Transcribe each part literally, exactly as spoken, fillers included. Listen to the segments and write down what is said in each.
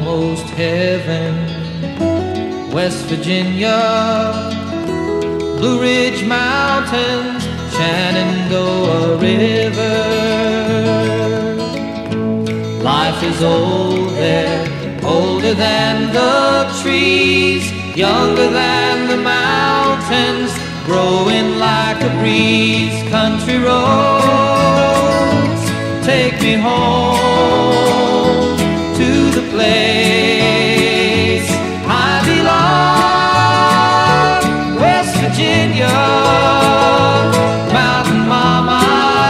almost heaven. West Virginia, Blue Ridge Mountains, Shenandoah River. Life is old there, older than the trees, younger than the mountains, growing like a breeze. Country roads, take me home to the place I belong. West Virginia, Mountain Mama,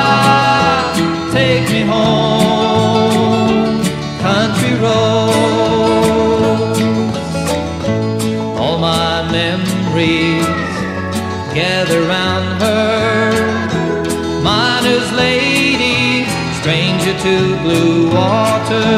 take me home. Country roads, all my memories gather round her. Miner's lady, stranger to blue water.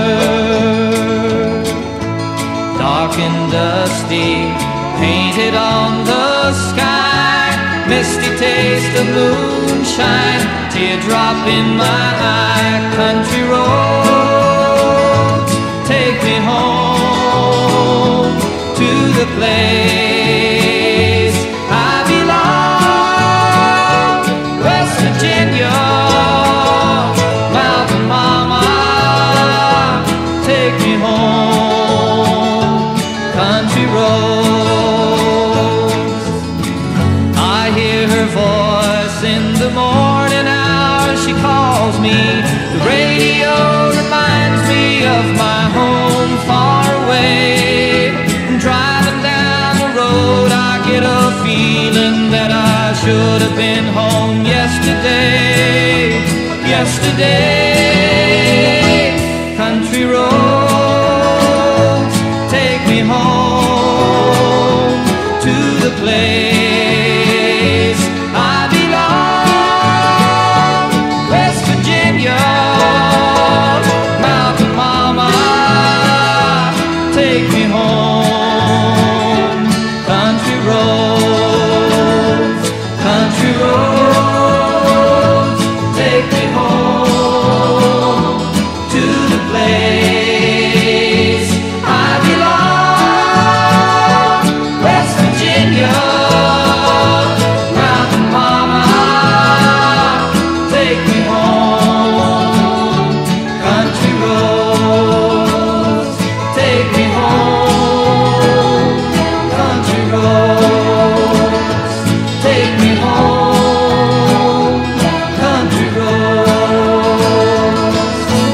Dark and dusty, painted on the sky, misty taste of moonshine, teardrop in my eye. Country roads, take me home to the place I belong. West Virginia, Mountain Mama, take me home. Country roads, I hear her voice in the morning hours. She calls me, the radio reminds me of my home far away. Driving down the road, I get a feeling that I should have been home yesterday, yesterday. Country roads, take me home to the place I belong. West Virginia, Mountain Mama, take me home. Country roads, country roads, take me home to the place I belong. West Virginia, Mountain Mama, take me home. Country roads, take me home. Country roads, take me home. Country roads.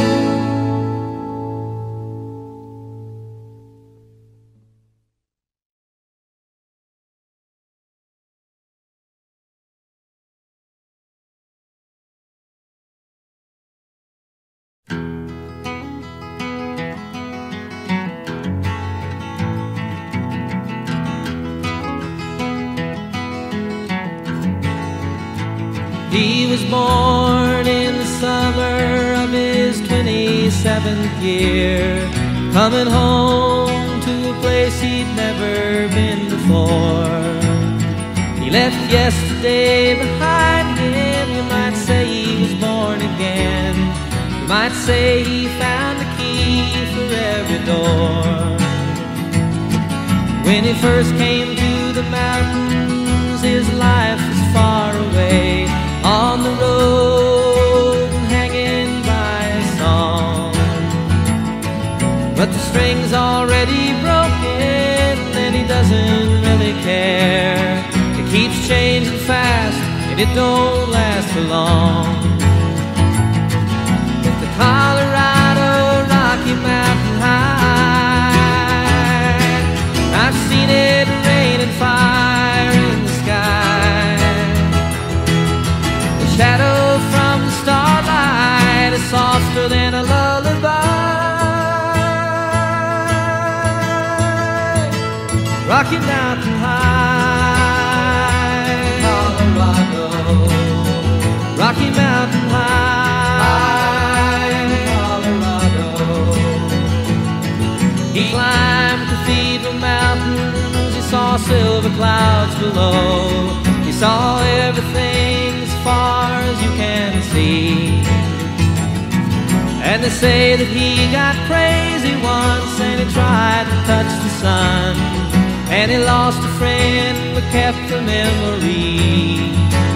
He was born in the summer of his twenty-seventh year, coming home to a place he'd never been before. He left yesterday behind him. You might say he was born again. You might say he found the key for every door. When he first came to the mountains, his life was far away, on the road and hanging by a song. But the string's already broken and he doesn't really care. It keeps changing fast and it don't last for long. With the Colorado Rocky Mountain High, I've seen it rain and fire in the sky. Shadow from the starlight is softer than a lullaby. Rocky Mountain High, Colorado. Rocky Mountain High, Colorado. He climbed Cathedral Mountains. He saw silver clouds below. He saw everything as far as you can see. And they say that he got crazy once and he tried to touch the sun, and he lost a friend but kept the memory.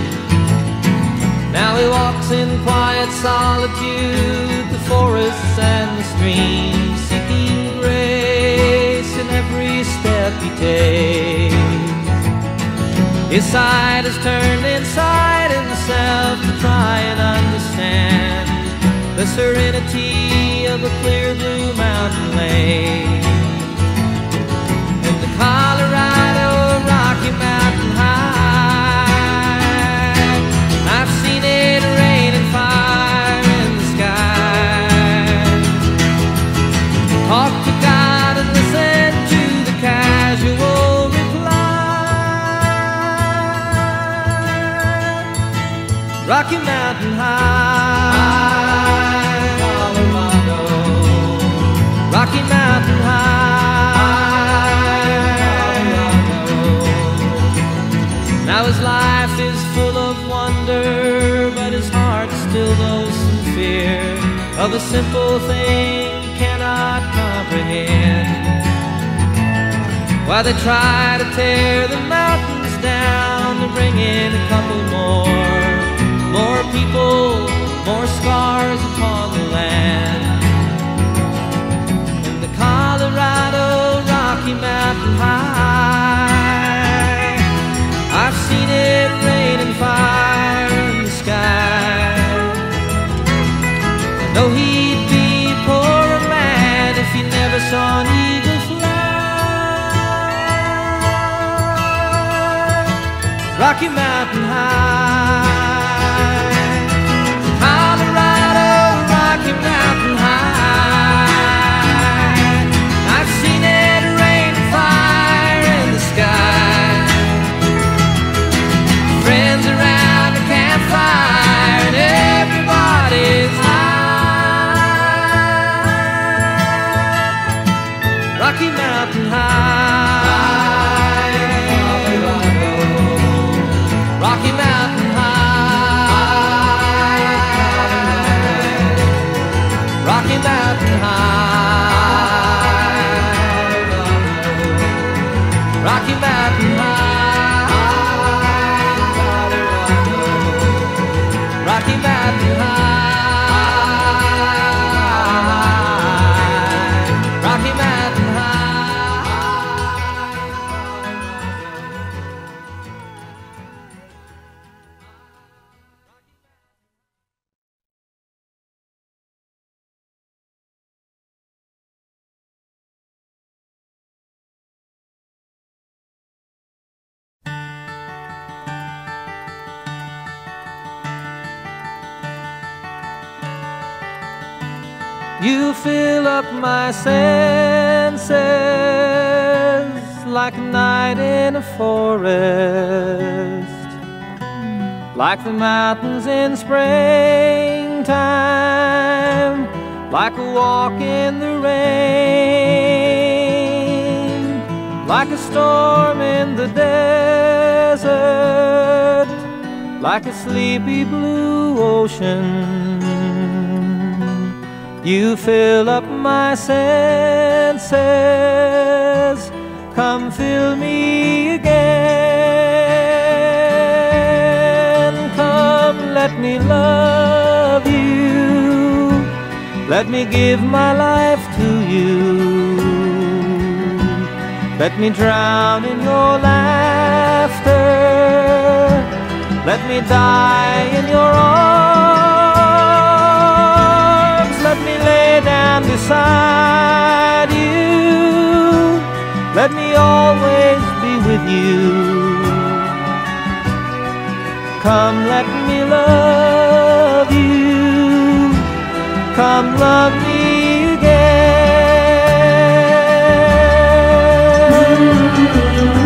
Now he walks in quiet solitude, the forests and the streams, seeking grace in every step he takes. His side is turned inside himself to try and understand the serenity of a clear blue mountain lake. And the Colorado Rocky Mountain High, I've seen it rain and fire in the sky. Talk to God and listen to the casual reply. Rocky Mountain High, Colorado, Rocky Mountain High, Colorado. Now his life is full of wonder, but his heart still knows some fear of a simple thing he cannot comprehend. While they try to tear the mountains down to bring in a couple more, more people, more scars upon the land. In the Colorado Rocky Mountain High, I've seen it rain and fire in the sky. I know he'd be a poorer man if he never saw an eagle fly. Rocky Mountain High, Colorado Rocky Mountain High, I've seen it rain and fire in the sky. Friends around the campfire and everybody's high. Rocky Mountain High, Colorado, Rocky Mountain High, Rocky Mountain High, Rocky Mountain High, Rocky Mountain High, Rocky Mountain You fill up my senses like a night in a forest, like the mountains in springtime, like a walk in the rain, like a storm in the desert, like a sleepy blue ocean. You fill up my senses, come fill me again. Come, let me love you, let me give my life to you. Let me drown in your laughter, let me die in your arms. Let me lay down beside you, let me always be with you. Come, let me love you, come love me again.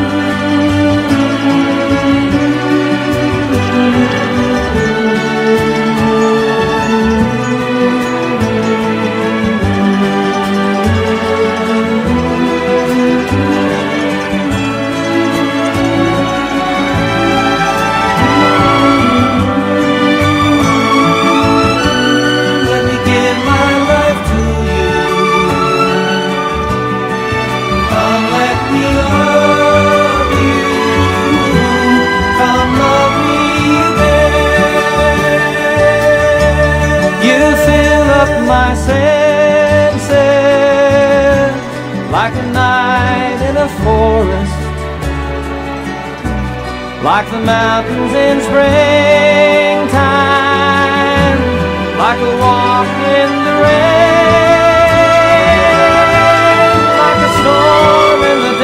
Let me give my senses, like a night in a forest, like the mountains in springtime, like a walk in the rain, like a storm in the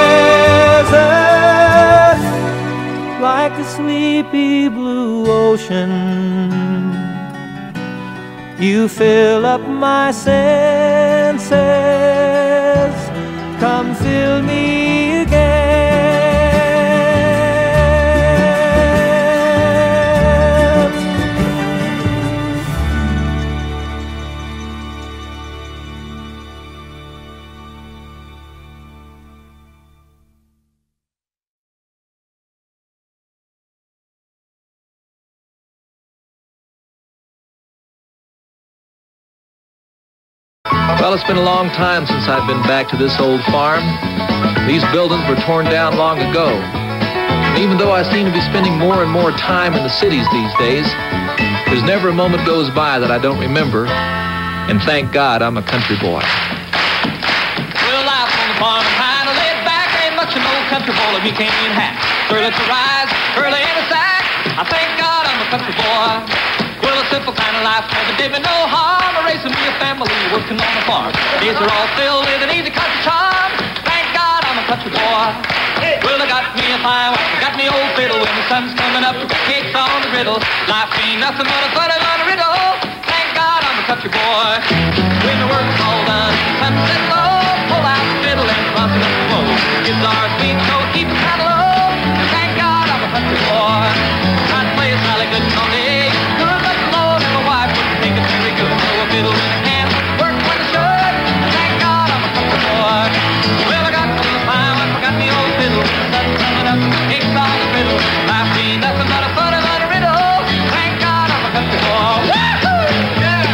desert, like a sleepy blue ocean. You fill up my senses, come fill me again. Well, it's been a long time since I've been back to this old farm. These buildings were torn down long ago. And even though I seem to be spending more and more time in the cities these days, there's never a moment goes by that I don't remember. And thank God I'm a country boy. Well, life on the farm is kind of laid back. Ain't much an old country boy if he can't hack. Early to rise, early in the sack. I thank God I'm a country boy. Well, a simple kind of life never did me no harm. Raising me a family working on the farm. Days are all filled with an easy country charm. Thank God I'm a country boy. Well, I got me a fine wife, I got me old fiddle. When the sun's coming up, I got cakes on the griddle. Life ain't nothing but a butter on a riddle. Thank God I'm a country boy. When the work's all done, the sunset low, pull out the fiddle and bust it up the bow. Guitar, sweet note, keep it kind of low. And thank God I'm a country boy. Try to play a solid good Sunday. Good, but the Lord and my wife wouldn't think it's very good. So a fiddle in his hand, work when it should. And thank God I'm a country boy. Well, I got me a fine wife, I got me old fiddle. The sun's coming up, cakes on the griddle. Life ain't nothing but a butter on a riddle. Thank God I'm a country boy. Woo-hoo! Yeah!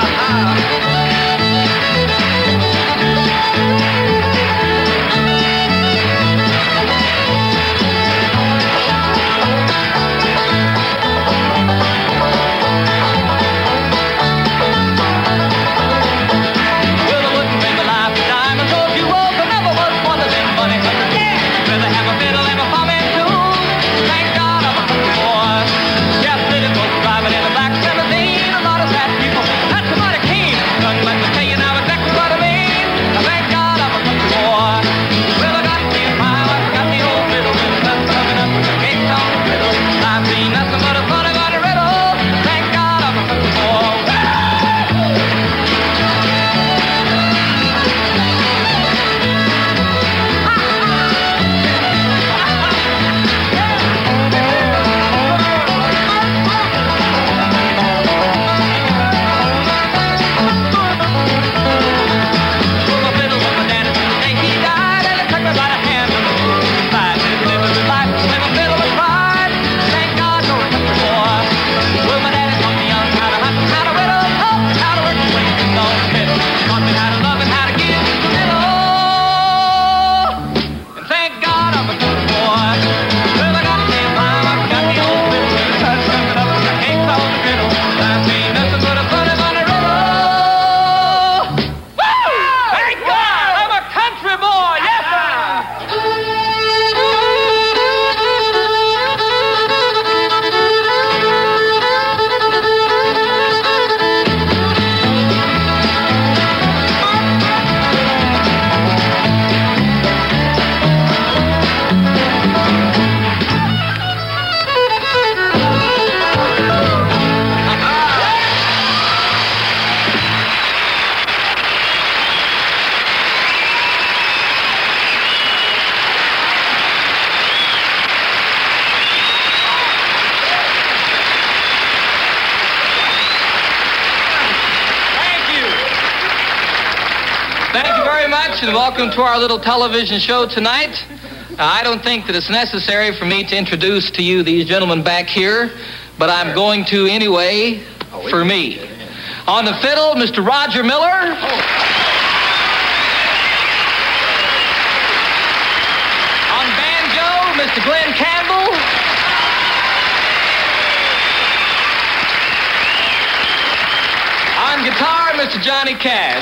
And welcome to our little television show tonight. Uh, I don't think that it's necessary for me to introduce to you these gentlemen back here, but I'm going to anyway for me. On the fiddle, Mister Roger Miller. On banjo, Mister Glenn Campbell. On guitar, Mister Johnny Cash.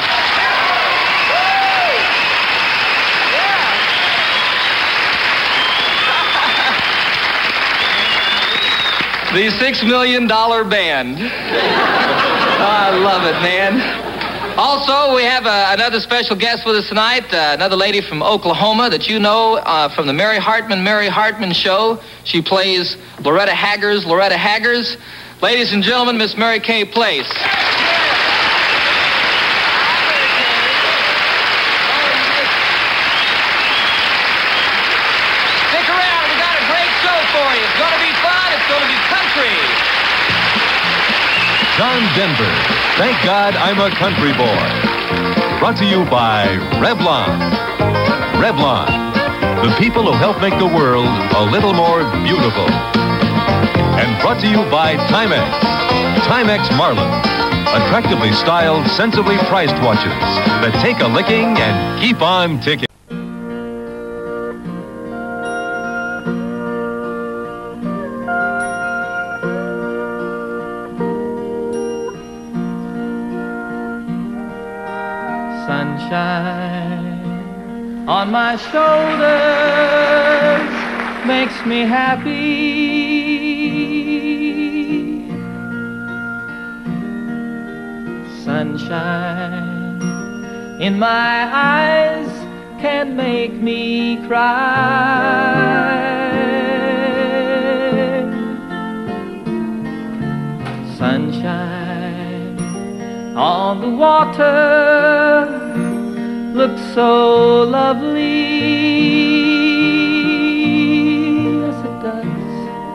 The Six Million Dollar Band. Oh, I love it, man. Also, we have uh, another special guest with us tonight, uh, another lady from Oklahoma that you know uh, from the Mary Hartman, Mary Hartman Show. She plays Loretta Haggers, Loretta Haggers. Ladies and gentlemen, Miss Mary Kay Place. Stick around, we got a great show for you. It's going to be fun, it's going to be country. John Denver, Thank God I'm a Country Boy. Brought to you by Revlon. Revlon, the people who help make the world a little more beautiful. And brought to you by Timex. Timex Marlin, attractively styled, sensibly priced watches that take a licking and keep on ticking. Sunshine on my shoulders makes me happy. Sunshine in my eyes can make me cry. Sunshine on the water looks so lovely. Yes, it does.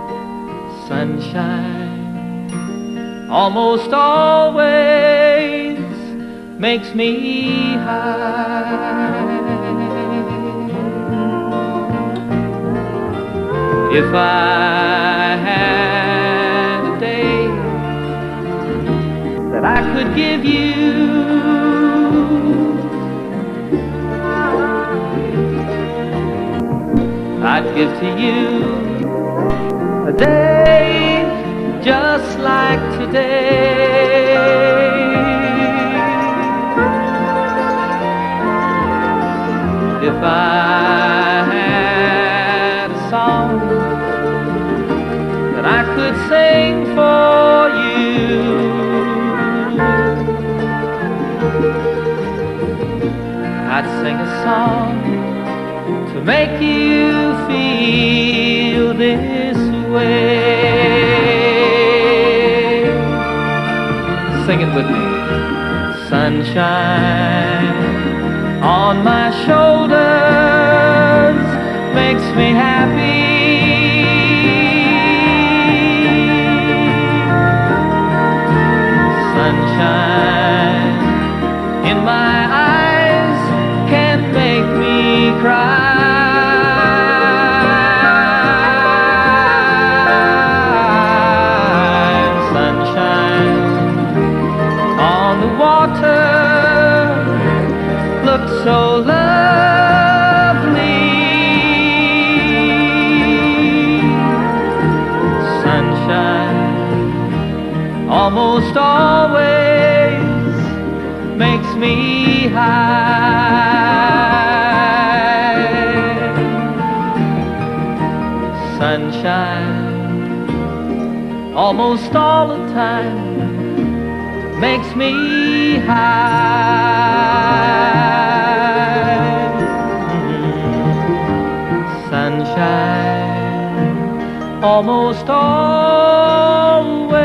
Sunshine almost always makes me high. If I had a day that I could give you, I'd give to you a day just like today. If I had a song that I could sing for you, I'd sing a song to make you feel this way. Sing it with me. Sunshine on my shoulders makes me happy. Sunshine in my eyes can make me cry. So lovely. Sunshine almost always makes me high. Sunshine almost all the time makes me high. Sunshine almost always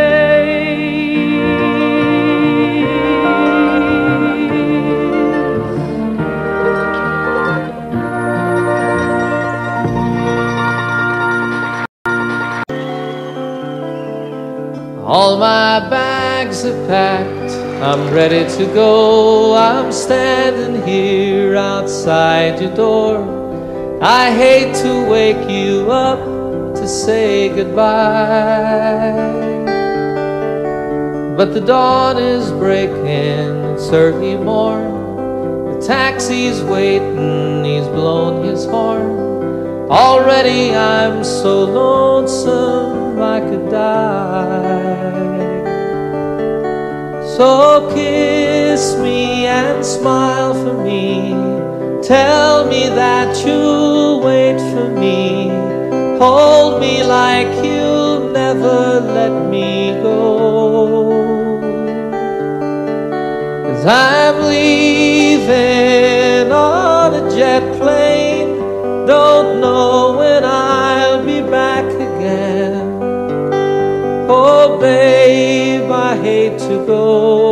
all my bags are packed, I'm ready to go. I'm standing here outside your door. I hate to wake you up to say goodbye, but the dawn is breaking, it's early morn. The taxi's waiting, he's blown his horn. Already I'm so lonesome I could die. So kiss me and smile for me. Tell me that you'll wait for me. Hold me like you'll never let me go. 'Cause I'm leaving on a jet plane. Don't know when I'll be back again. Oh babe, I hate to go.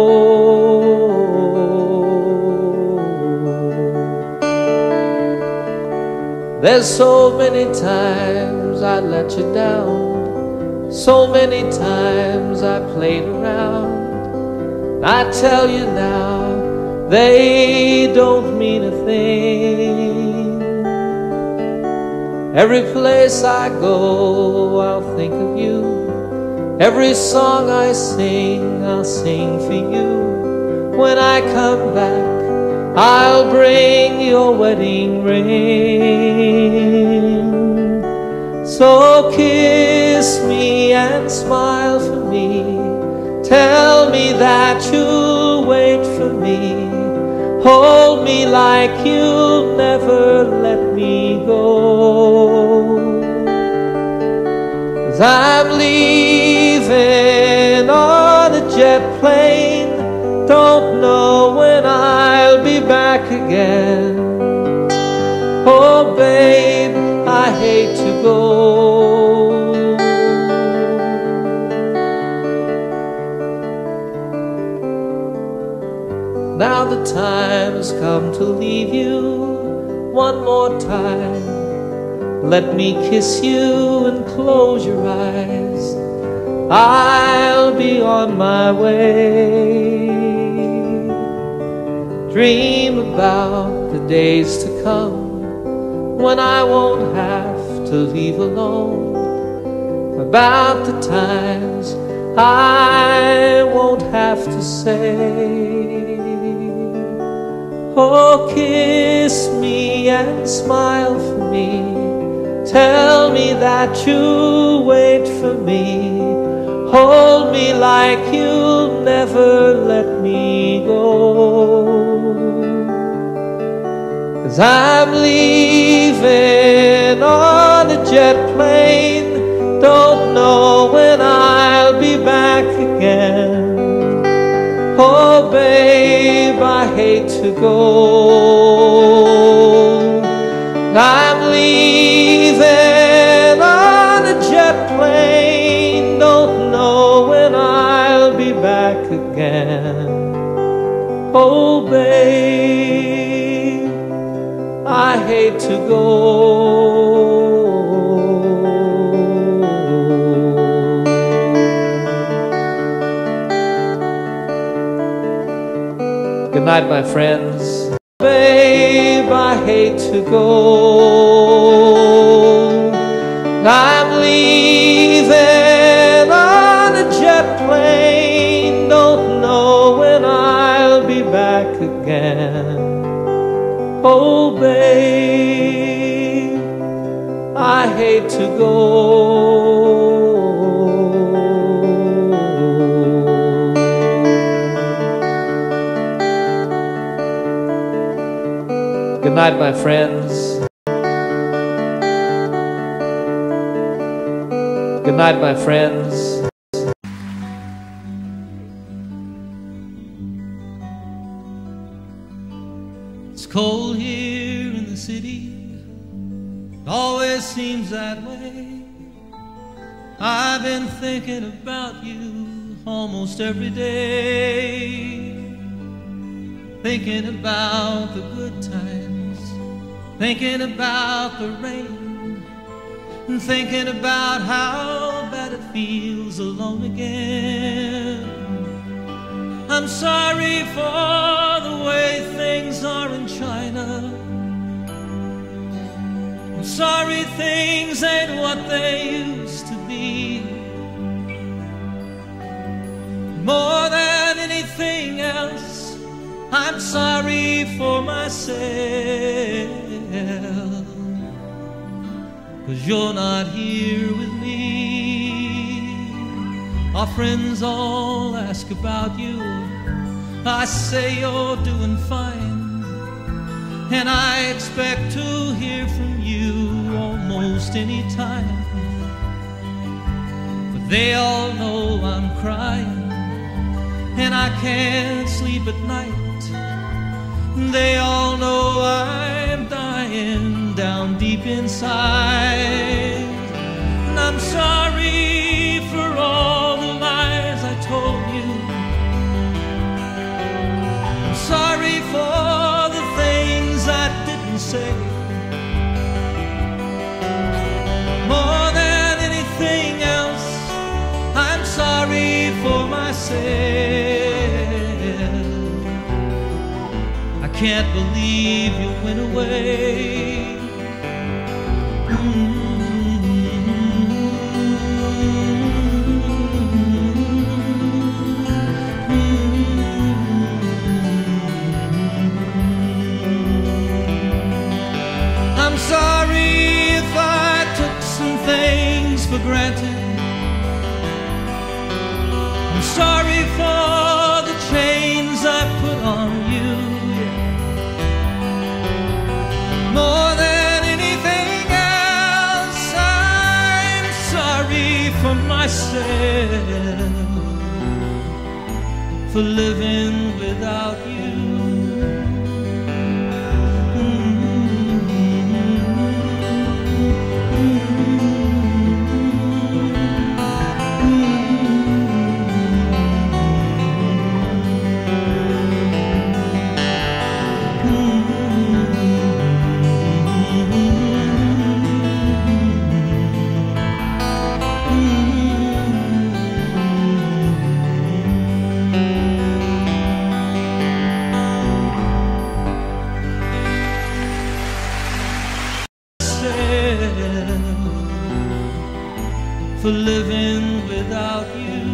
There's so many times I let you down, so many times I played around. I tell you now, they don't mean a thing. Every place I go, I'll think of you. Every song I sing, I'll sing for you. When I come back, I'll bring your wedding ring. So kiss me and smile for me. Tell me that you'll wait for me. Hold me like you'll never let me go. 'Cause I'm leaving on a jet plane. Don't know when I'll be back again. Oh babe, I hate to go. Now the time has come to leave you one more time. Let me kiss you and close your eyes. I'll be on my way. Dream about the days to come when I won't have to leave alone. About the times I won't have to say. Oh, kiss me and smile for me. Tell me that you'll wait for me. Hold me like you'll never let me go. 'Cause I'm leaving on a jet plane. Don't know when I'll be back again. Oh babe, I hate to go. I'm leaving on a jet plane. Don't know when I'll be back again. Oh babe, I hate to go. Good night, my friends. Babe, I hate to go. I'm leaving on a jet plane. Don't know when I'll be back again. Oh, babe, I hate to go. Good night, my friends. Good night, my friends. It's cold here in the city. Always seems that way. I've been thinking about you almost every day. Thinking about the good times, thinking about the rain, and thinking about how bad it feels alone again. I'm sorry for the way things are in China. I'm sorry things ain't what they used to be. More than anything else, I'm sorry for myself, 'cause you're not here with me. Our friends all ask about you. I say you're doing fine, and I expect to hear from you almost any time. But they all know I'm crying, and I can't sleep at night. They all know I'm dying down deep inside. And I'm sorry for all the lies I told you. I'm sorry for the things I didn't say. More than anything else, I'm sorry for myself. I can't believe you went away. Mm-hmm. I'm sorry if I took some things for granted. I'm sorry for the chains I put on you. More than anything else, I'm sorry for myself, for living without you. For living without you.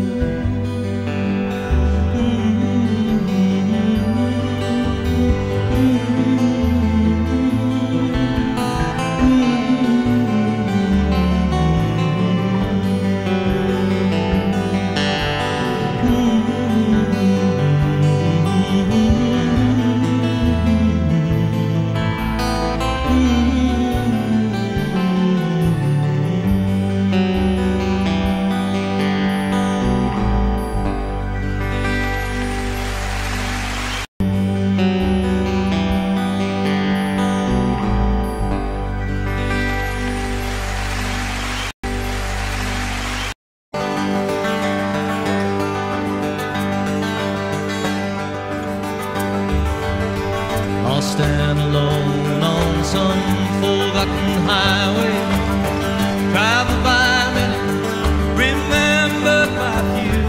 I'll stand alone on some forgotten highway, travel by many, remembered by few,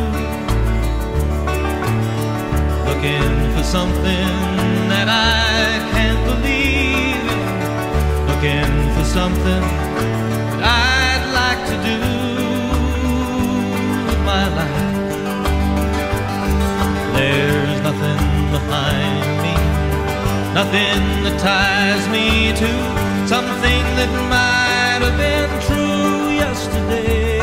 looking for something that I can't believe in, looking for something that I'd like to do with my life. There's nothing behind me, nothing that ties me to something that might have been true yesterday.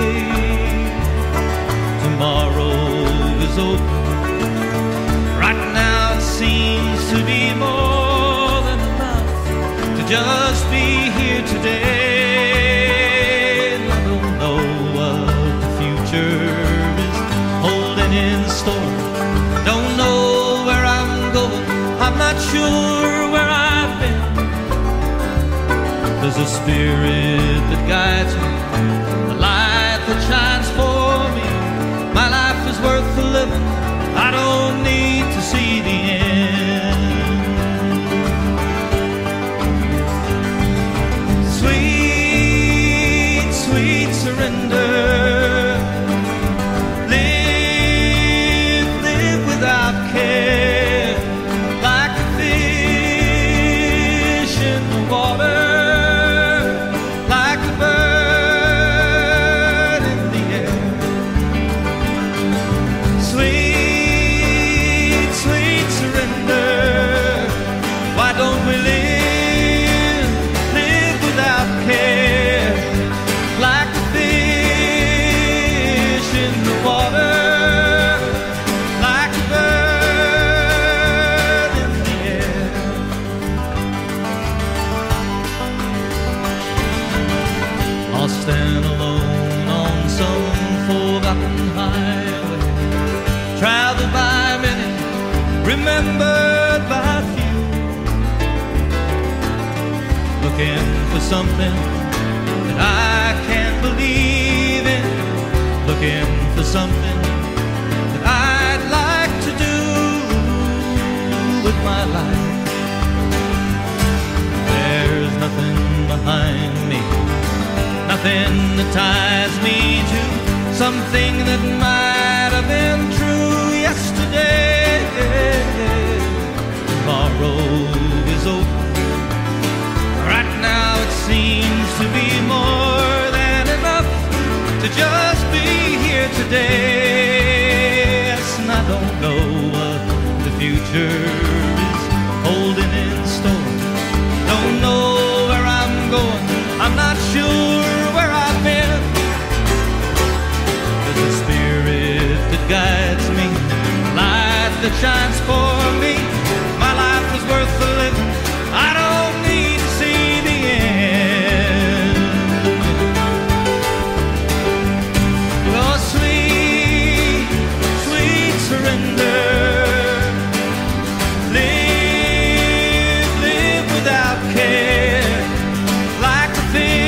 Tomorrow is open. Right now it seems to be more than enough to just be here today. And I don't know what the future is holding in store. Don't know where I'm going. I'm not sure where I've been. There's a spirit that guides me, a light that shines for me. My life is worth the living. I don't need to see the end. Sweet, sweet surrender. Live, live without care, like a fish in the water. my way, traveled by many, remembered by few, looking for something that I can't believe in, looking for something that I'd like to do with my life. There's nothing behind me, nothing that ties me to something that might have been true yesterday. Tomorrow is over. Right now it seems to be more than enough to just be here today. Yes, and I don't know what the future is holding in store. Don't know where I'm going, I'm not sure where I've been. There's a spirit that guides me, light that shines for me. My life was worth the living, I don't need to see the end. Oh, sweet, sweet surrender. Live, live without care, like a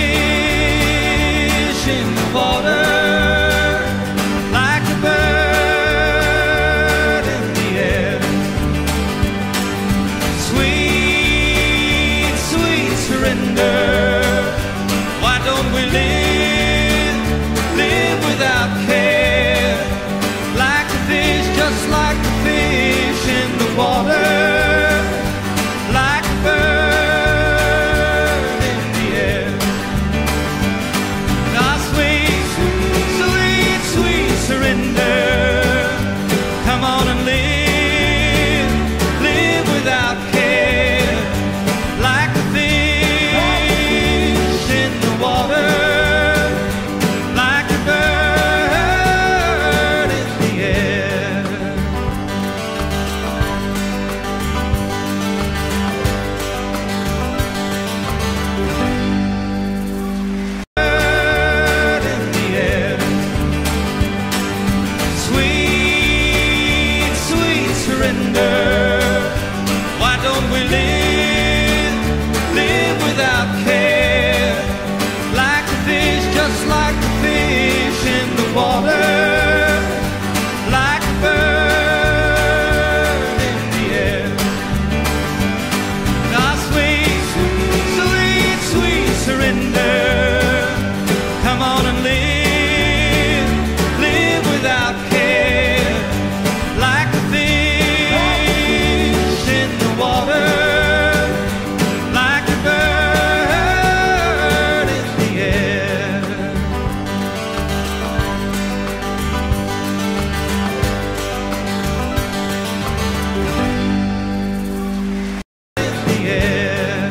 fish in the water, like a bird in the air. Sweet, sweet surrender. Why don't we live, live without care, like a fish, just like a fish in the water, like a bird in the air. Ah, sweet, sweet, sweet surrender. Come on and live, live without care, like a fish in the water, like a bird in the air. Bird in the air. Sweet, sweet surrender. Why don't we live, live without care, like a fish, just like a fish in the water, like a bird in the air. Ah, sweet, sweet, sweet surrender. Come on and live, live without care, like a fish in the water, like a bird in the air. In the air.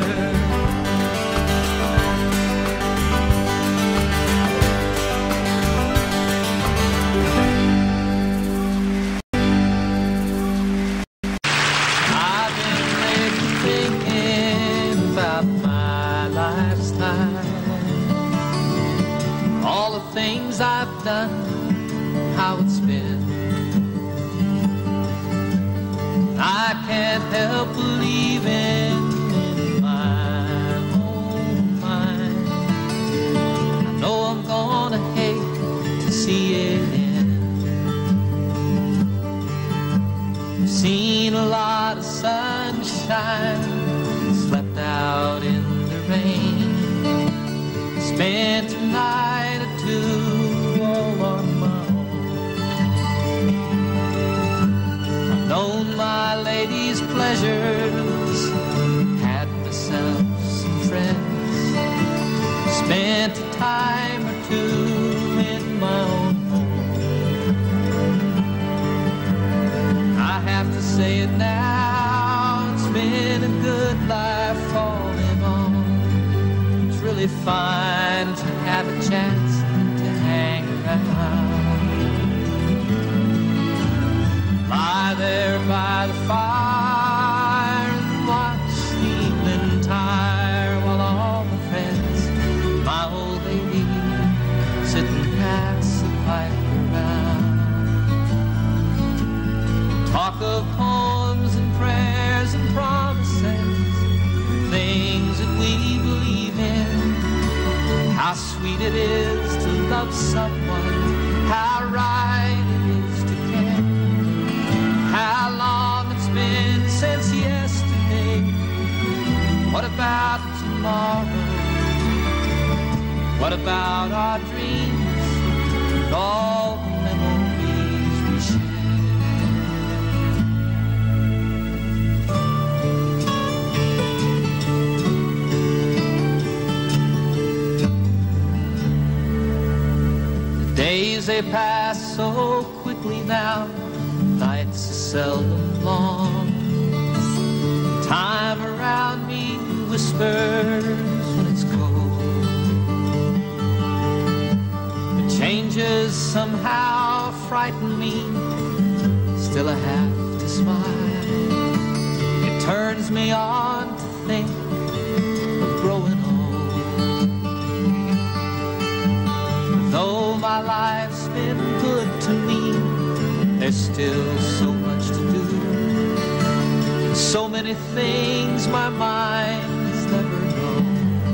I've been lately thinking about my life's time, all the things I've done, how it's been. I can't help believing in my own mind. I know I'm gonna hate to see it end. I've seen a lot of sunshine, slept out in the rain, spent a night or two all on my own. I've known my lady's pleasures, had myself some friends, spent a time or two in my own home. I have to say it now, it's been a good life falling on. It's really fine to have a chance to hang around, lie there by the fire and watch the evening tire while all my friends, my old lady, sit and pass the pipe around. how sweet it is to love someone, how right it is to care, how long it's been since yesterday. What about tomorrow? What about our dreams and all the memories we share? The days they pass so quickly now, nights are seldom long. Time around me whispers when it's cold. Changes somehow frighten me, still I have to smile. It turns me on to think of growing old. Though my life's been good to me, there's still so much to do, so many things my mind's never known.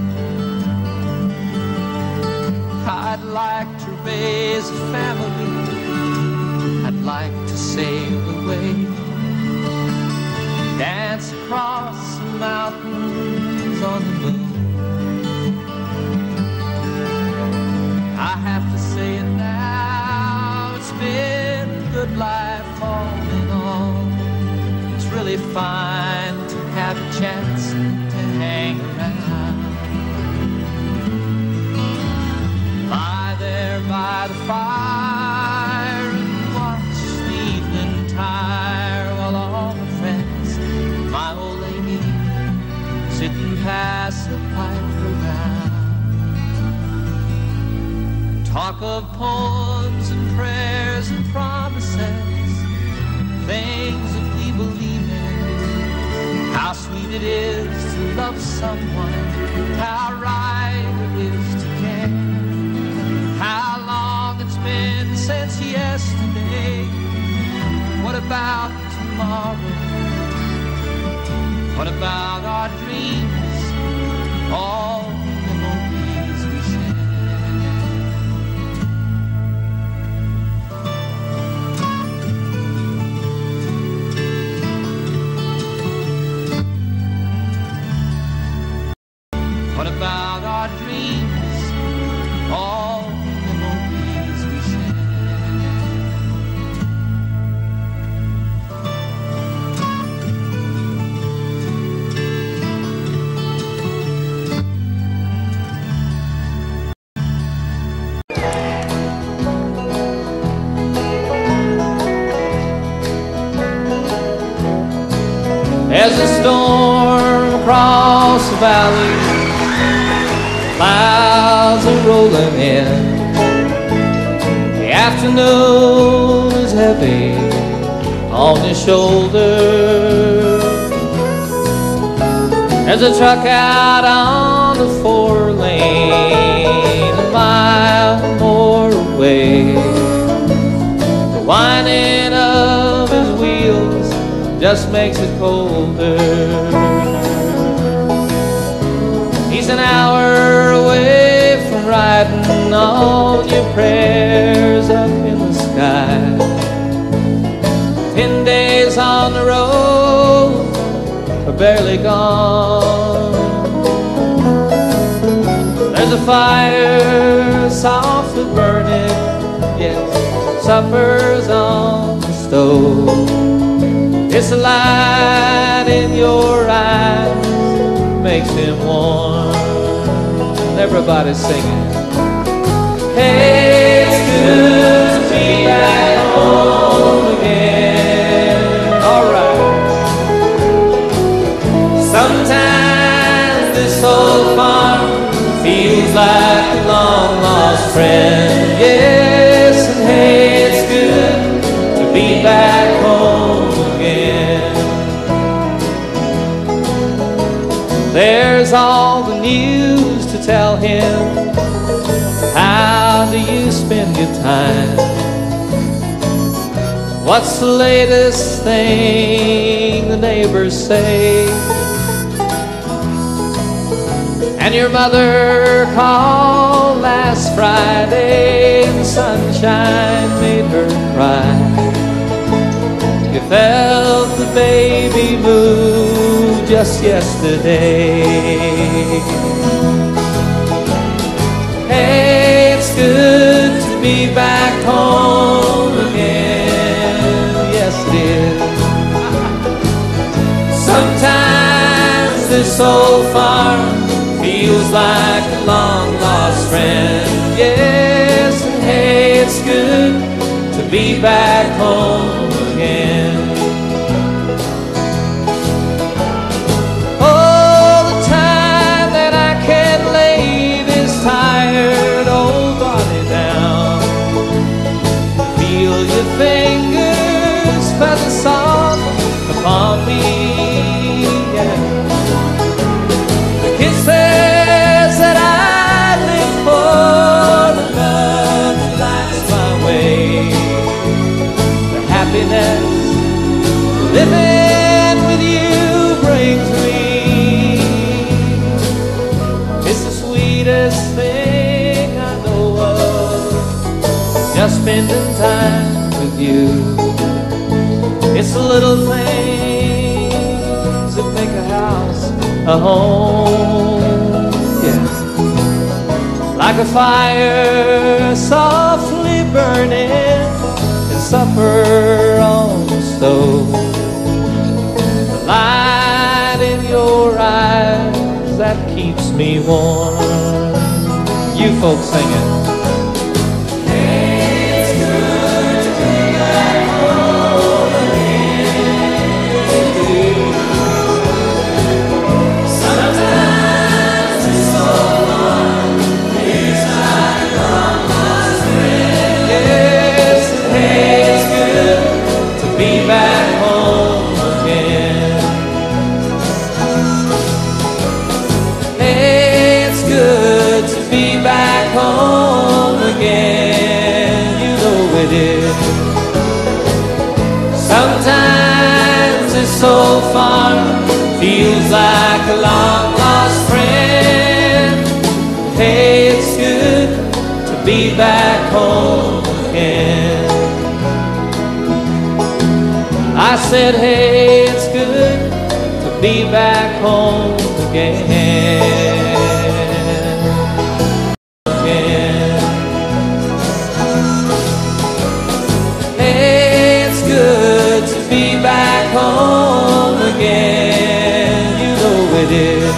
I'd like to raise a family, I'd like to sail away, dance across the mountains on the moon. I have to say it now, it's been a good life all in all. It's really fine to have a chance to hang around. By the fire and watch the evening tire, while all my friends, my old lady, sit and pass the pipe around. Talk of poems and prayers and promises, things that we believe in. How sweet it is to love someone, how right it is to care. How long it's been since yesterday. What about tomorrow? What about our dreams? All the memories we share? What about our dreams? All as a storm across the valley, clouds are rolling in. The afternoon is heavy on your shoulders. There's a truck out on the four lane, a mile more away. The whining of his wheels just makes it colder. He's an hour away from writing all your prayers up in the sky. Ten days on the road are barely gone. There's a fire softly burning, yes, supper's on the stove. It's a light in your eyes, makes him warm. Everybody's singing. Hey, it's good to be back home again. All right. Sometimes this old farm feels like a long lost friend. Yes, and hey, it's good to be back home. There's all the news to tell him. How do you spend your time? What's the latest thing the neighbors say? And your mother called last Friday, and sunshine made her cry. You felt the baby move just yesterday. Hey, it's good to be back home again. Yes, it is. Sometimes this old farm feels like a long-lost friend. Yes, and hey, it's good to be back home again. Oh, the time that I can't lay this tired old body down. Feel your fingers feather soft upon me, yeah. Kisses that I live for, the love that lights my way, the happiness living with you brings me. It's the sweetest thing I know of, just spending time with you. It's the little things that make a house a home, yeah. Like a fire softly burning and supper on the stove. The light in your eyes that keeps me warm. You folks sing it. Sometimes this old farm feels like a long-lost friend. Hey, it's good to be back home again. I said, hey, it's good to be back home again. Home again, you know it is.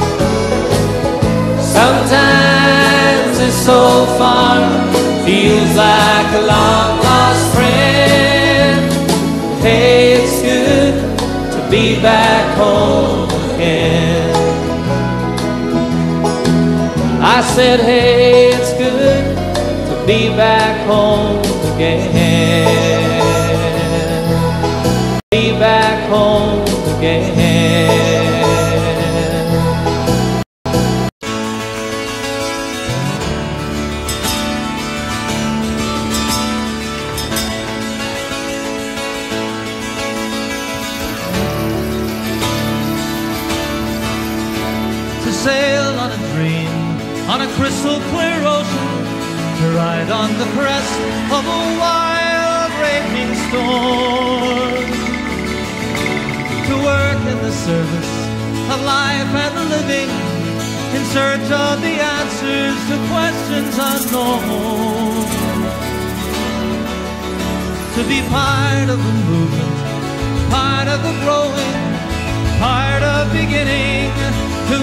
Sometimes this old farm feels like a long-lost friend. Hey, it's good to be back home again. I said, hey, it's good to be back home again. Be back home again. To sail on a dream, on a crystal clear ocean, to ride on the crest of a wild raging storm. To work in the service of life and the living, in search of the answers to questions unknown. To be part of the movement, part of the growing, part of beginning to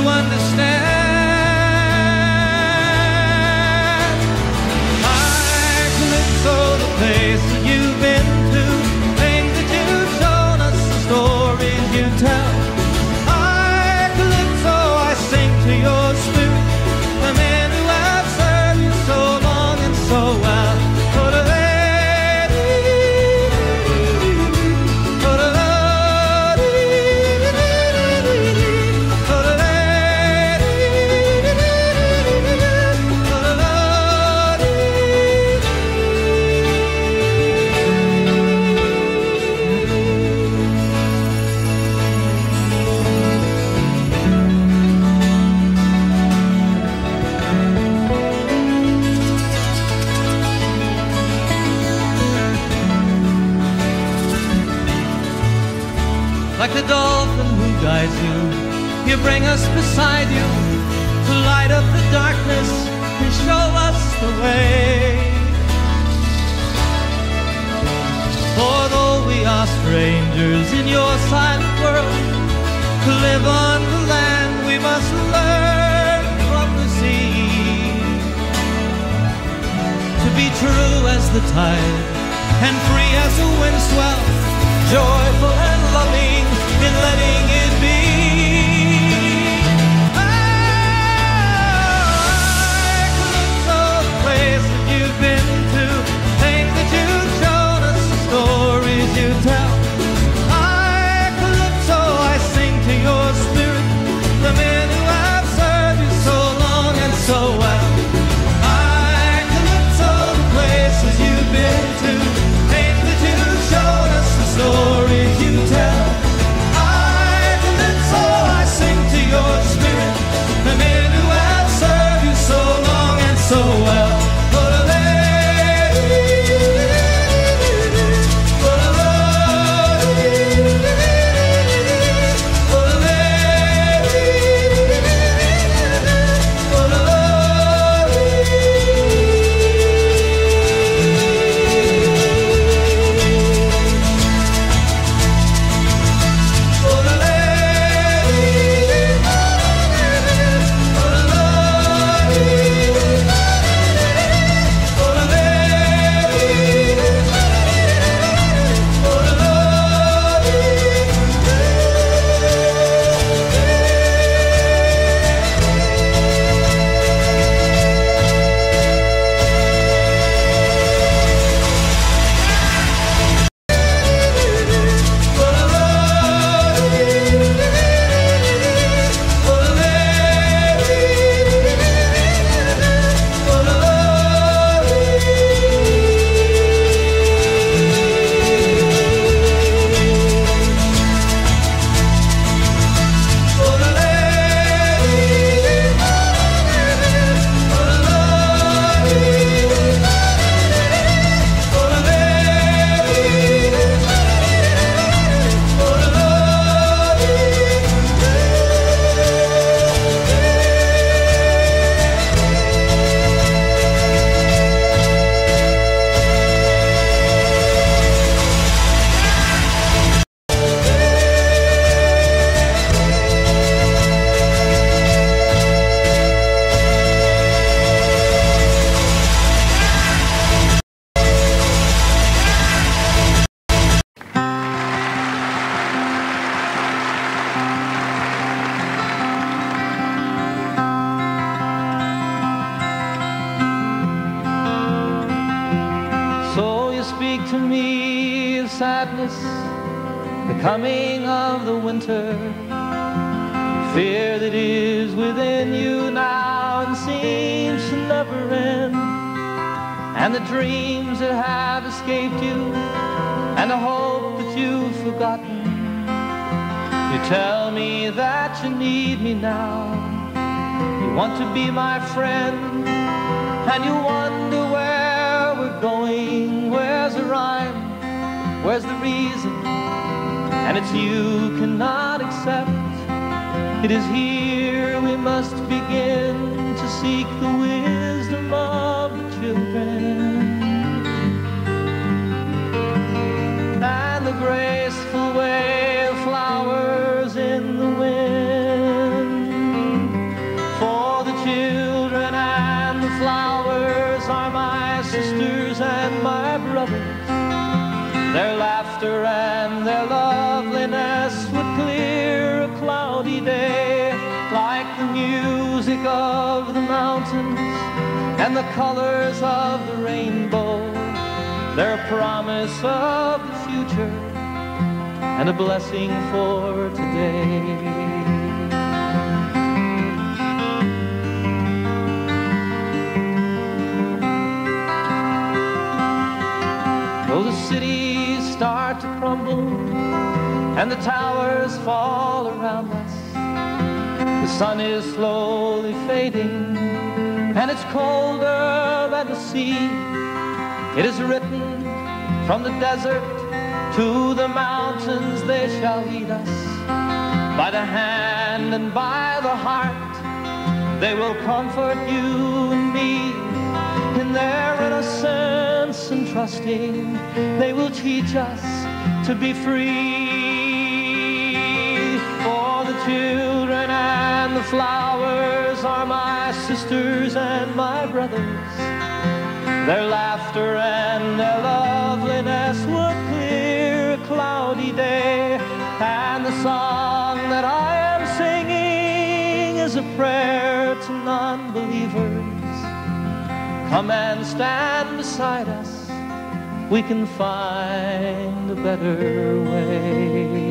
understand. Calypso, the place that you've been to, things that you've shown us, the stories you tell. I, Calypso, I sing to your spirit, the men who have served you so long and so well. like the dolphin who guides you. You bring us beside you to light up the darkness and show us the way. For though we are strangers in your silent world, to live on the land we must learn from the sea. To be true as the tide and free as the wind swell, joyful and loving in letting it be. You've been to, things that you've shown us, the stories you tell. I, Calypso, I sing to your spirit, the men who have served you so long and so well. I, Calypso, the places you've been to, things that you've shown us, the stories you tell. I, Calypso, I sing to your spirit, the men who have served you so long and so well. To me of sadness, the coming of the winter, fear that is within you now and seems to never end, and the dreams that have escaped you, and the hope that you've forgotten. You tell me that you need me now, you want to be my friend, and you wonder where we're going. Where's the rhyme? Where's the reason? And it's you cannot accept. It is here we must begin to seek the wisdom of the children, and the graceful way of flowers in the wind. For the children and the flowers are my sisters and my brothers. Their laughter and their loveliness would clear a cloudy day, like the music of the mountains and the colors of the rainbow. They're a promise of the future and a blessing for today. Though the cities start to crumble and the towers fall around us, the sun is slowly fading and it's colder than the sea. It is written from the desert To the mountains they shall lead us, by the hand and by the heart. They will comfort you and me in their innocence and trusting. They will teach us to be free. For the children and the flowers are my sisters and my brothers. Their laughter and their loveliness would clear a cloudy day. And the song that I am singing is a prayer to non-believers. Come and stand beside us, we can find a better way.